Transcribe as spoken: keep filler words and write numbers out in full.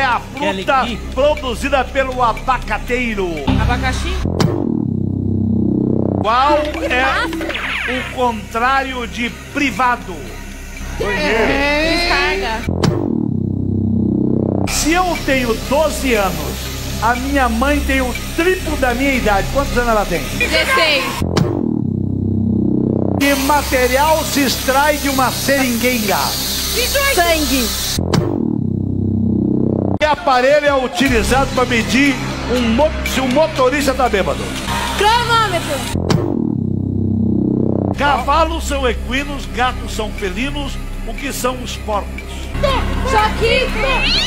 a fruta produzida pelo abacateiro? Abacaxi. Qual é o contrário de privado? Descarga. Se eu tenho doze anos, a minha mãe tem o triplo da minha idade. Quantos anos ela tem? dezesseis. Que material se extrai de uma seringueira? Sangue. Que aparelho é utilizado para medir um mo se o motorista está bêbado? Cronômetro. Cavalos são equinos, gatos são felinos, o que são os porcos? Choquito.